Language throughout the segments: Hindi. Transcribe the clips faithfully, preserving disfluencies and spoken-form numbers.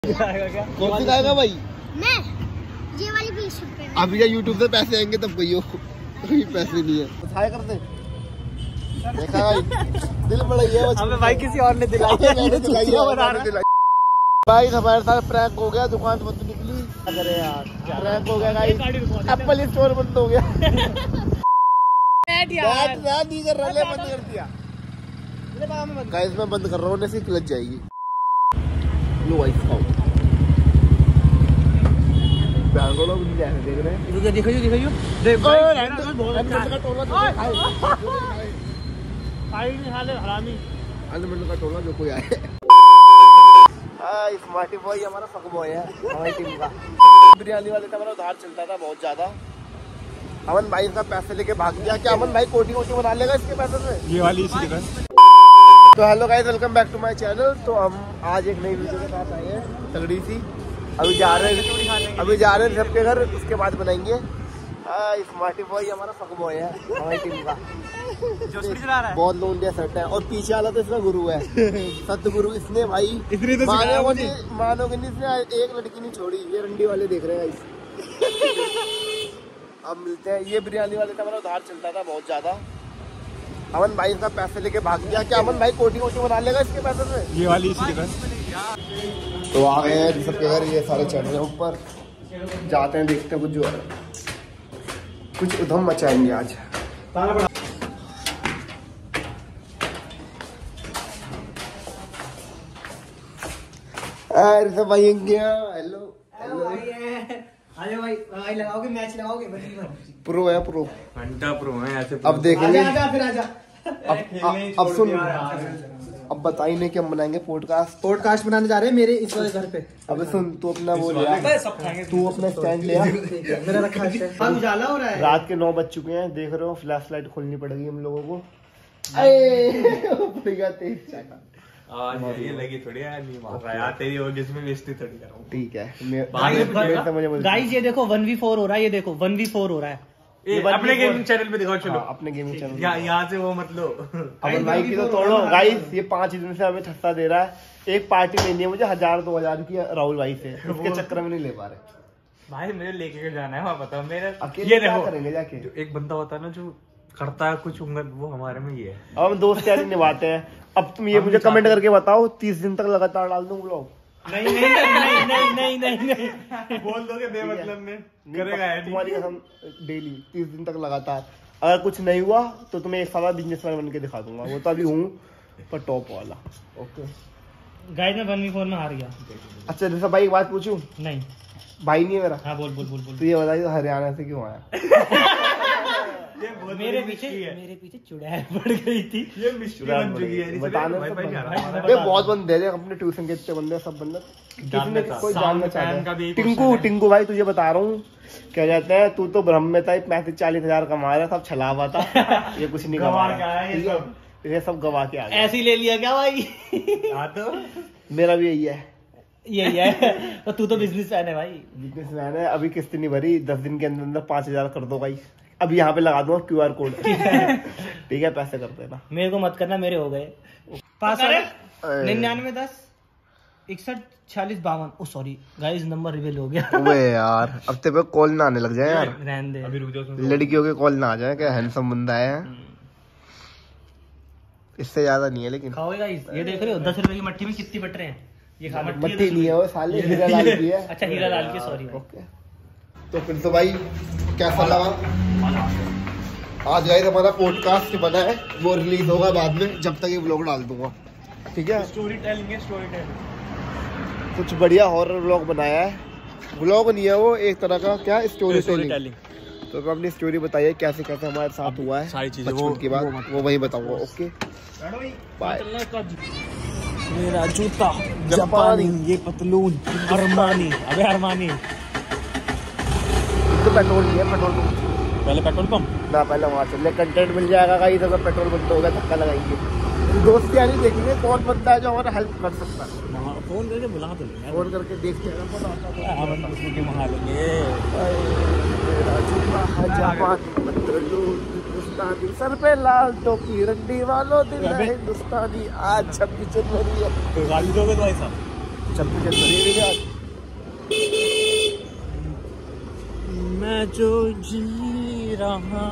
कौन सी खाएगा भाई? मैं ये वाली बीस रुपए। अभी जब यूट्यूब से पैसे आएंगे तब कोई हो, कोई पैसे नहीं है तो खाया करते। देखा भाई दिल बड़ा ही है हमें भाई, किसी और ने दिलाई है। भाई हमारे साथ प्रैंक हो गया, दुकान बंद निकली। अरे यार प्रैंक हो गया गाइस, एप्पल स्टोर बंद हो गया। बैठ बैठ नहीं कर रहा, बंद कर दिया गाइस। मैं बंद कर रहा हूँ, नहीं लग जाएगी। लो भाई खाओ। बैंगो लोग नहीं जैसे देख रहे हैं। इधर दिखाइयो दिखाइयो देख भाई, बहुत अच्छा का टोला तो खाए। खाई नहीं हाले हरामी। अनमंड का टोला जो कोई आए। हां स्मार्टी बॉय हमारा फक बॉय है हमारी टीम का। बिरयानी वाले का मेरा उधार चलता था बहुत ज्यादा। अमन भाई का पैसे लेके भाग गया। क्या अमन भाई कोटी कोटी बना लेगा इसके पैसे से? ये वाली इसी के। तो hello guys, welcome back to my channel. तो हम आज एक नई वीडियो के साथ आए हैं तगड़ी सी। अभी जा रहे हैं अभी जा रहे हैं सबके घर, उसके बाद बनाएंगे। स्मार्टी बॉय हमारा फक बॉय है हमारी टीम का। बहुत लोंडिया सेट है और पीछे वाला तो इसका गुरु है, सतगुरु। इसने भाई मानोगे मानोगे नहीं, इसने एक लड़की नहीं छोड़ी। ये रंडी वाले देख रहे हैं। अब मिलते हैं। ये बिरयानी वाले का मेरा उधार चलता था बहुत ज्यादा। अमन भाई का पैसे लेके भाग गया। क्या अमन भाई कोटी कोटी बना लेगा इसके पैसे से? ये वाली इसी के। तो आ गए हैं सबके घर, ये सारे चढ़ रहे हैं ऊपर। जाते हैं देखते हैं कुछ जो कुछ उधम मचाएंगे आज। अरे सब भाई हेलो हेलो भाई भाई लगाओगे मैच लगाओगे? प्रो है प्रो घंटा प्रो है ऐसे। अब देखेंगे। आजा, आजा, फिर आजा। अब अब सुन, अब बताई नहीं कि हम बनाएंगे पॉडकास्ट पॉडकास्ट बनाने जा रहे हैं मेरे इस वाले घर पे। अब सुन तू अपना वो ले आ, तू अपना स्टैंड ले आ। मेरा रखा है, उजाला हो रहा है। रात के नौ बज चुके हैं, देख रहे हो। फ्लैश लाइट खोलनी पड़ेगी हम लोगों को। ये लगी थोड़ी है, नहीं मार रहा यार, तेरी और जिसमें बेइज्जती थोड़ी कर रहा हूं। ठीक है गाइस, ये देखो वन वी फोर हो रहा है। ये देखो वन वी फोर हो रहा है। ए, अपने गेमिंग चैनल पे दिखाओ। चलो अपने गेमिंग चैनल यहाँ से वो मतलब अमन भाई की तो तोड़ो गाइस। ये पांच दिन से हमें छत्ता दे रहा है। एक पार्टी लेनी है मुझे हजार दो हजार की राहुल भाई से, उसके चक्कर में नहीं ले पा रहे भाई। मेरे लेके जाना है वहाँ, बताओ मेरे अकेले क्या करेंगे जाके? एक बंदा होता है ना जो करता है कुछ, वो हमारे में ये है। अब हम दोस्त यारी निभाते हैं। अब तुम ये मुझे कमेंट करके बताओ, तीस दिन तक लगातार डाल दूं ब्लॉग? नहीं नहीं नहीं नहीं नहीं नहीं नहीं बोल दोगे बेमतलब में करेगा तुम्हारी कसम। डेली तीस दिन तक लगातार। अगर कुछ नहीं हुआ तो तुम्हें एक सारा बिजनेसमैन बन के दिखा दूंगा। वो तो अभी हूँ पर टॉप वाला। ओके गाइस, मैं वन वी फोर में हार गया। अच्छा जैसा भाई एक बात पूछूं? नहीं भाई नहीं है मेरा। हाँ बोल बोल बोल बोल। तो ये बताइए हरियाणा से क्यों आया? मेरे पीछे मेरे पीछे चुड़ैल पड़ गई थी। ये मिस्ट्री बन चुकी है। बताने ये बहुत बंदे हैं अपने ट्यूशन के इतने बंदे, सब बंदे किसी कोई जानना चाहता है। टिंकू टिंकू भाई तुझे बता रहा हूँ, क्या कहते हैं, तू तो ब्रह्म में था, पैंतीस चालीस हजार कमा रहा, सब छला हुआ था। ये कुछ नहीं कमा रहा, ये सब गवा के आ गया। ऐसे ही ले लिया क्या भाई? हाँ तो मेरा भी यही है, यही है। तो तू तो बिजनेसमैन है भाई। बिजनेसमैन है। अभी किस्त नहीं भरी, दस दिन के अंदर अंदर पांच हजार कर दो भाई। अभी यहाँ पे लगा दूंगा क्यू आर कोड। ठीक है पैसे कर देना। मेरे को मत करना, मेरे हो गए। पास निन्यानवे दस इकसठ छियालीस बावन। Oh sorry guys, number reveal हो गया। वे यार अब तेरे पे कॉल ना आने लग जाए यार। रहने दे, अभी रुक जाओ। लड़कियों के कॉल ना आ जाए, क्या हैंडसम बंदा है। इससे ज्यादा नहीं है लेकिन। खाओगे गाइस? ये देख रहे हो दस रुपए की मट्टी में कितनी बट रहे हैं? ये खा मट्टी नहीं है वो साले, हीरा लाल की है। अच्छा हीरा लाल की, सॉरी। ओके तो फिर तो भाई कैसा लगा आज? गाइस हमारा पॉडकास्ट बना है, वो रिलीज होगा बाद में, जब तक ये व्लॉग डाल दूंगा। ठीक है, स्टोरी टेलिंग है, स्टोरी टेलिंग। कुछ बढ़िया हॉरर व्लॉग बनाया है। व्लॉग नहीं है वो, एक तरह का क्या स्टोरी टेलिंग। तो अपनी स्टोरी बताइए कैसे कैसे हमारे साथ हुआ है, सारी चीजें बचपन की बात वो वही बताऊंगा। Okay bye. मेरा जूता जापानी, ये पतलून अरमानी। अबे अरमानी तो पेट्रोल नहीं है, पेट्रोल पंप। पहले पेट्रोल पंप ना, पहले वहाँ चल कंटेंट मिल जाएगा। कहीं तो पेट्रोल बंद होगा, धक्का लगाएंगे। दोस्त यानी देखेंगे कौन बंदा है जो हमारा हेल्प कर सकता है। फोन करके बुला तो लेंगे, फोन करके देखते हैं सर पे लाल टोपी, रंडी वालों दिन है हिंदुस्तानी, आज छब्बीस जनवरी है। गाली दोगे तो भाई साहब? चप्पू चल रही है आज। मैं जो जी रहा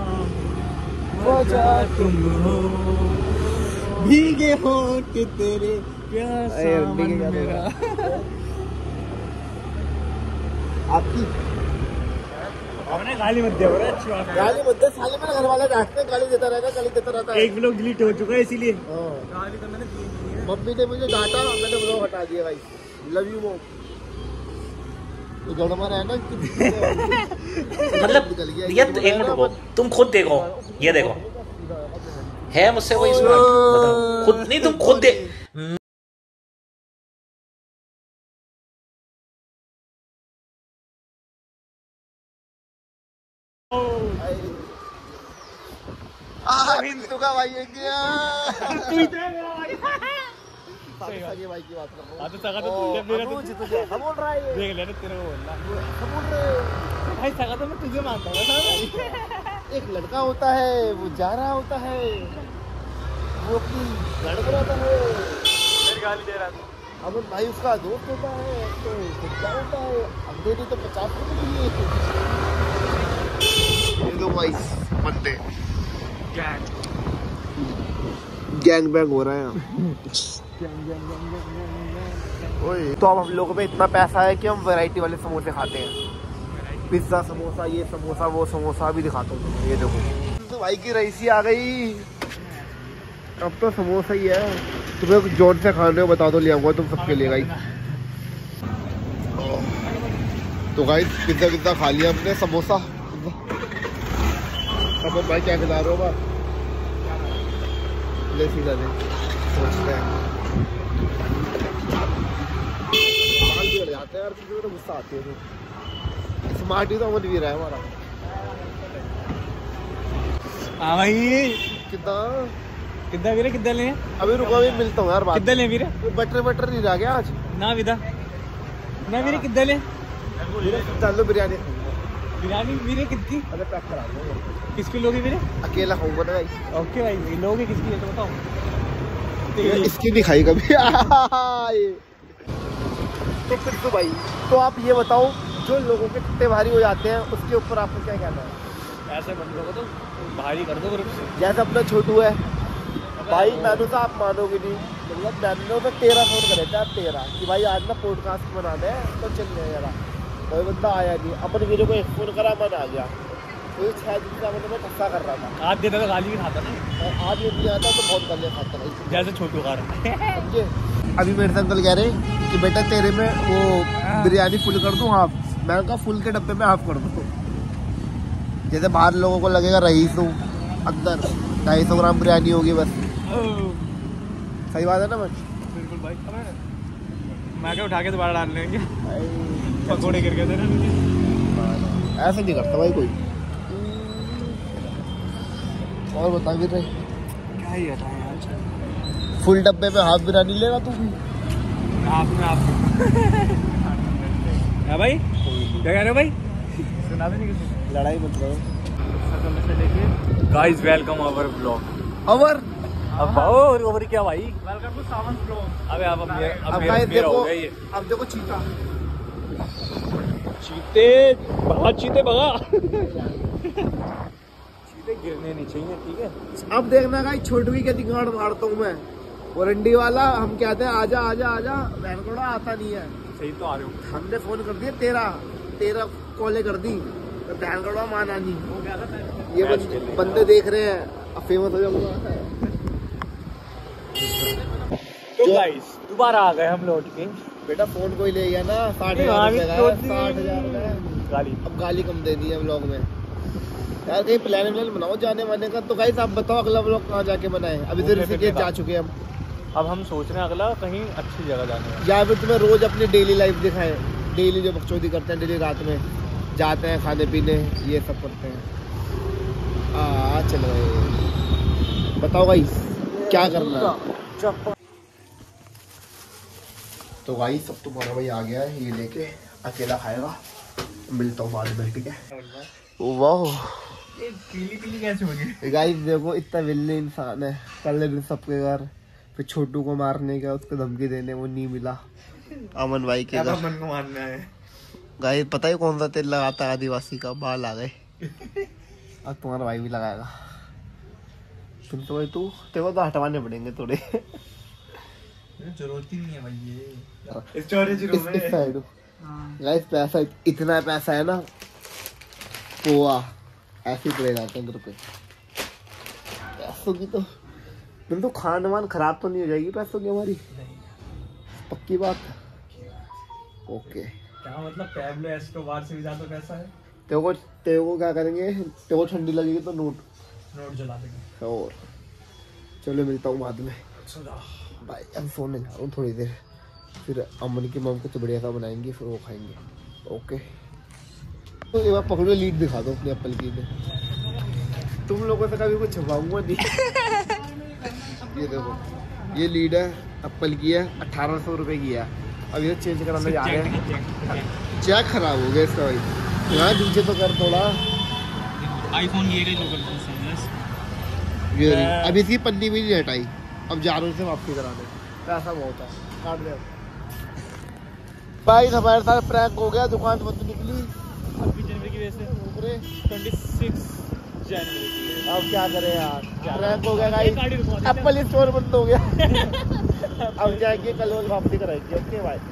वजह तुम हो, भीगे होंठ के तेरे प्यासा मन मेरा। आपकी हमने गाली मत दिया, बड़ा अच्छी बात है। गाली मत दे साले, मेरे घर वाले डांटते, गाली देता रहता गाली देता रहता है। एक ब्लॉग डिलीट हो चुका है इसीलिए। गाली तो मैंने दी नहीं है। मम्मी ने मुझे डांटा, मैंने ब्लॉग हटा दिया भाई। Love you mom. तो गड़मा है ना मतलब ये एक मिनट रुको, तुम खुद देखो, ये देखो है मुझसे कोई स्मार्ट, बताओ खुद नहीं, तुम खुद दे। हिंदू का भाई है क्या? सगे भाई की बात कर रहा हूँ। तो सगा तो तुझे मेरा तो जीत गया। हम बोल रहा है देख लेना तेरे को बोलना। हम बोल रहे भाई सगा तो मैं तुझे मानता हूँ ना। एक लड़का होता है, वो जा रहा होता है, वो अपनी लड़क रहा है, मेरी गाली दे रहा था। अमन भाई उसका दोस्त होता है, तो क्या होता है, अंधेरी तो पचास रुपये दिए। दो भाई बंदे गैंग गैंग बैंग हो रहा है यहाँ। ओए तो अब हम लोगों पे इतना पैसा है कि हम वैरायटी वाले समोसे खाते हैं। पिज्जा समोसा, ये समोसा, वो समोसा। भी दिखाता हूँ, ये देखो तो भाई की रईसी आ गई। अब तो समोसा ही है। तुम्हें जोर से खा रहे हो, बता दो, ले आऊंगा तुम सबके लिए गाइस। तो गाइस पिज्जा पिज्जा खा लिया हमने, समोसा। अब भाई क्या खिला रहे हो? बस ले सीधा दे, सोचते हैं बाल बिगड़ जाते हैं यार, तुझे तो गुस्सा आती है। तो स्मार्ट ही तो अमन भी रहा है हमारा। हाँ भाई कितना कितना वीरे, कितना ले? अभी रुको, अभी मिलता हूँ यार बात। कितना ले वीरे? बटर बटर नहीं रह गया आज ना विदा ना वीरे, कितना ले? डाल दो बिरयानी। बिरयानी वीरे कितनी? अरे पैक करा दो। किसकी लोगी वीरे? अकेला खाऊंगा ना भाई। ओके भाई, लोगे किसकी है तो बताओ। इसकी नहीं खाई कभी। तो फिर तो भाई, तो आप ये बताओ, जो लोगों के कितने भारी हो जाते हैं उसके ऊपर आपको क्या कहना है? ऐसे बंदों को तो भारी कर दो ग्रुप से। जैसे अपना छोटू है भाई, मैंने तो आप मानोगे नहीं, मतलब मैंने तो तेरह फोन करे थे, आप तेरह कि भाई आज ना पॉडकास्ट बनाना है तो चल रहे जरा। कोई बंदा आया नहीं, अपन वीडियो को एक फोन करा, मन आ गया। तो छह दिन का मतलब मैं धक्का कर रहा था। आज देता तो गाली भी खाता ना, और आज ये नहीं आता तो बहुत गालियाँ खाता था। जैसे छोटू खा रहा। समझे? अभी मेरे से अंकल कह रहे कि बेटा तेरे में वो बिरयानी फुल कर दूं हाफ। मैंने कहा फुल के डब्बे में हाफ कर दूं। जैसे बाहर लोगों को लगेगा रईस हूँ, अंदर ढाई सौ ग्राम बिरयानी होगी बस। सही बात है ना? बस बिल्कुल भाई, मैं क्या उठा के दोबारा डाल लेंगे पकौड़े गिर गए थे ना। ऐसा नहीं करता भाई कोई। और बता भी रहे क्या ही बताएं यार, फुल डब्बे में हाफ बिरयानी लेगा तू भी? आप में आप है भाई, क्या कह रहे हो भाई? सुना भी नहीं किसी, लड़ाई मत करो। Guys welcome our blog. Our अब और ओवर क्या भाई, वेलकम टू सावन ब्लॉग। अबे अब अब मेरा अब मेरा देखो, हो गया ये। अब देखो चीता, चीते बहुत चीते भगा। चीते गिरने नहीं चाहिए, ठीक है? अब देखना गाइस छोटू की क्या दिगाड़ मारता हूँ मैं। वारंटी वाला हम कहते हैं आजा आजा आजा, बहनकोड़ा आता नहीं है। सही तो आ रहे हो। हमने फोन कर दिया, तेरा तेरा कॉलें कर दी, तो बहनकोड़ा माना नहीं। ये बंदे, बंदे देख रहे हैं, अब फेमस हो जाऊंगा। तो गाइस दोबारा आ गए हम लौट के। बेटा फोन कोई ले गया ना, साठ नहीं, हजार अभी रुपए का तो है, साठ हजार का है। गाली अब गाली कम दे दी है व्लॉग में यार। कहीं प्लान व्लान बनाओ जाने वाने का। तो गाइस आप बताओ अगला व्लॉग कहाँ जाके बनाए? अभी तो ऋषिकेश जा चुके हैं हम। अब हम सोच रहे हैं अगला कहीं अच्छी जगह जाने का। या फिर तुम्हें रोज अपनी डेली लाइफ दिखाए, डेली जो बकचोदी करते हैं, डेली रात में जाते हैं खाने पीने, ये सब करते हैं। आ चलो बताओ गाइस क्या करना है? तो गाइस अब तुम्हारा भाई आ गया है, ये लेके अकेला खाएगा। मिलता हूँ बाद में, ठीक है? वाह ये पीली पीली कैसे हो गई? गाइस देखो इतना विल्ले इंसान है, कल दिन सबके घर फिर छोटू को मारने का, उसको धमकी देने, वो नहीं मिला। अमन भाई के अब मन को मानना है। गाइस पता है कौन सा तेल लगाता है आदिवासी का? बाल आ गए। अब तुम्हारा भाई भी लगाएगा। तुम तो भाई तू तेरे को तो हटवाने पड़ेंगे थोड़े। जरूरत ही नहीं है भाई ये स्टोरेज रूम इस साइड गाइस पैसा इतना पैसा है ना, पोआ ऐसे ही पड़े जाते हैं घर पे। पैसों की तो तुम तो खान वान खराब तो नहीं हो जाएगी पैसों की हमारी? पक्की बात। ओके क्या मतलब पैब्लो एस्कोबार से भी ज्यादा पैसा है। तेरे को तेरे को क्या करेंगे, तेरे को ठंडी लगेगी तो नोट नोट जला देंगे। और चलो मिलता हूँ बाद में भाई। अब सोने जा रहा हूँ थोड़ी देर, फिर अमन की मम कुछ बढ़िया सा बनाएंगे, फिर वो खाएंगे। ओके तो एक बार पकड़ो, लीड दिखा दो अपने एप्पल की। तुम लोगों से कभी कुछ छुपाऊंगा नहीं। ये देखो ये लीड है, एप्पल की है, अठारह सौ रुपये की है। अब ये चेंज कराने जा रहे हैं। चेक खराब हो गया इसका भाई। यहाँ नीचे तो कर थोड़ा। आईफोन ये का लोकल फोन ये अब इसकी पन्नी भी नहीं हटाई। अब जा रहे हैं वापसी कराने, पैसा बहुत है, काट दे। भाई हमारे साथ प्रैंक हो गया, दुकान बंद निकली छब्बीस जनवरी की वजह से छब्बीस जनवरी की। अब क्या करें यार, प्रैंक हो गया गाइस, एप्पल स्टोर बंद हो गया। अब जाएंगे कल और वापसी कराएंगे। ओके भाई।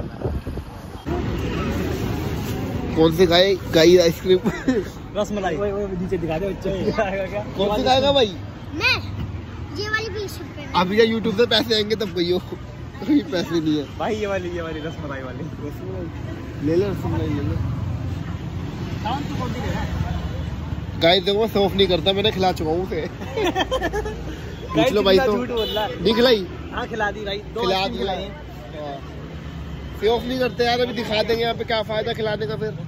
कौन सी खाए गाई आइसक्रीम? रसमलाई नीचे दिखा दे बच्चे। कौन सी खाएगा भाई? मैं ये वाली बीस रुपए में। अभी क्या यूट्यूब से पैसे आएंगे तब कोई हो, कोई पैसे नहीं है भाई। ये वाली ये वाली रसमलाई वाली ले ले, रसमलाई ले ले। गाइस देखो मैं ऑफ नहीं करता, मैंने खिला चुका हूँ उसे। पूछ लो भाई तो नहीं खिलाई। हाँ खिला दी भाई, दो खिला आइसक्रीम दी। खिलाई हैं। ऑफ नहीं करते यार, अभी दिखा देंगे यहाँ पे क्या फायदा खिलाने का फिर।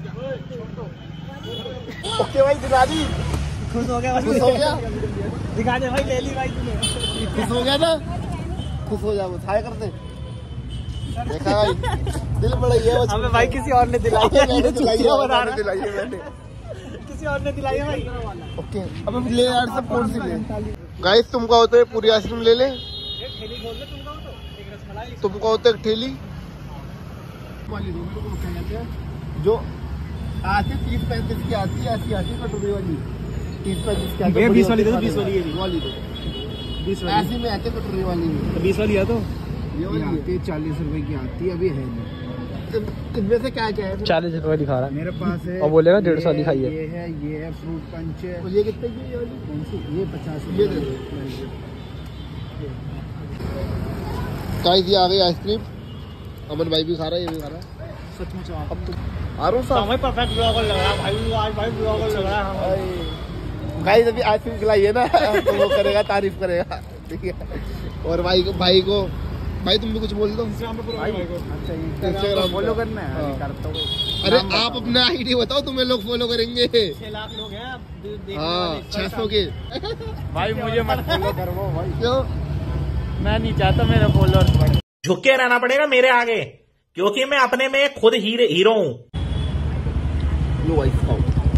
ओके भाई दिखा दी। खुश हो गया खुश हो गया? दिखा दे भाई, ले ली भाई तूने। खुश हो गया ना? खुश हो जा, हाय कर दे। देखा भाई दिल बड़ा ही है। हमें भाई किसी और ने दिलाई है, मैंने दिलाई है, बता मैंने रहा दिलाई है मैंने। किसी और ने दिलाई है भाई। ओके अब हम ले यार सब कौन सी ले? गाइस तुम कहो तो पूरी आइसक्रीम ले ले, एक ठेली खोल ले, तुम कहो तो एक रसमलाई। तुम कहो तो एक ठेली वाली दो मेरे को कहते हैं, जो आती तीस पैंतीस की आती है, ऐसी आती है कटोरी वाली तीस पैंतीस की आती है। बीस वाली दे दो, बीस वाली ये वाली दो, बीस ऐसी में आती है कटोरी वाली में। बीस वाली है तो ये वाली आती है चालीस रुपए की आती है, अभी है नहीं। इनमें से क्या क्या है? चालीस रुपए दिखा रहा है मेरे पास है और बोलेगा डेढ़ सौ दिखाई है। ये है, ये है फ्रूट पंच है। और ये कितने की है ये वाली? कौन सी? ये पचास। ये दे दो। गाइस ये आ गई आइसक्रीम, अमन भाई भी खा रहा है, ये भी खा रहा है। सचमुच अब तो आरो सा हमें परफेक्ट ब्लॉगर लग रहा है भाई। आज भाई ब्लॉगर लग रहा है हमें। गाइस अभी आइसक्रीम खिलाई है ना तो वो करेगा, तारीफ करेगा, ठीक है। और भाई को भाई को भाई तुम भी कुछ बोल दो इंस्टाग्राम पे भाई को। अच्छा इंस्टाग्राम फॉलो करना है, हाँ। अभी करता हूँ। अरे आप अपना आईडी बताओ, तुम्हें लोग फॉलो करेंगे। छह लाख लोग हैं अब देखने हाँ वाले। छह सौ के। भाई मुझे मत फॉलो करो भाई, क्यों? मैं नहीं चाहता मेरे फॉलोअर्स बढ़े। झुक के रहना पड़ेगा मेरे आगे, क्योंकि मैं अपने में खुद हीरे हीरो हूँ। लो भाई खाओ।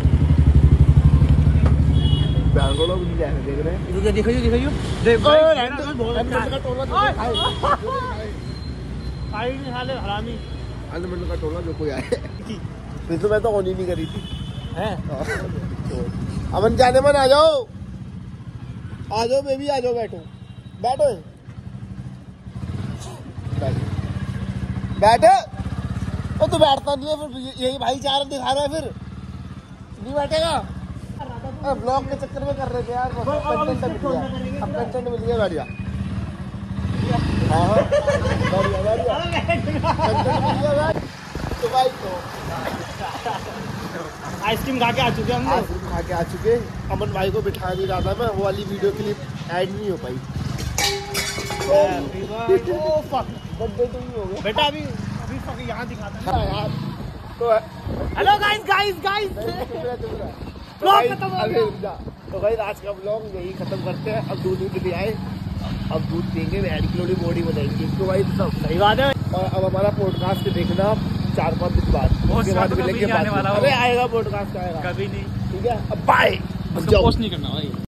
बैंगलोर लोग नहीं जाने देख रहे हैं। इधर दिखाइयो दिखाइयो देख ओए, भाई हैंडल- बहुत हैंडल अच्छा का है। टोला जो कोई आए। भाई नहीं साले हरामी हैंडल का टोला जो कोई आए। फिर तो मैं तो ऑन ही नहीं करी थी। हैं। अमन जाने मन आ जाओ, आ जाओ बेबी, आ जाओ, बैठो बैठो बैठे। ओ तू बैठता नहीं है, फिर यही भाईचारा दिखा रहा है, फिर नहीं बैठेगा। ब्लॉग के चक्कर में कर रहे थे यार, कंटेंट मिल गया, अब कंटेंट मिल गया, बैठ जा। हाँ हाँ बढ़िया बढ़िया कंटेंट मिल गया भाई। तो भाई तो आइसक्रीम खा के आ चुके हम लोग। आइसक्रीम खा के आ चुके। अमन भाई को बिठा नहीं रहा था मैं, वो वाली वीडियो क्लिप ऐड नहीं हो पाई। ओ फक, बर्थडे तो ही हो गया बेटा। अभी अभी fuck यहाँ दिखाता है। हाँ यार। तो hello guys guys guys blog खत्म हो गया। तो भाई आज का ब्लॉग यही खत्म करते हैं। अब दूध दूध ले आए, अब दूध देंगे, एड किलो बॉडी बनाएंगे इसको भाई सब। सही बात है। और अब हमारा पॉडकास्ट देखना चार पाँच दिन बाद, उसके बाद कभी मिलेंगे। नहीं आने वाला अरे आएगा पॉडकास्ट आएगा कभी नहीं। ठीक है। अब बाय। उसको पोस्ट नहीं करना भाई।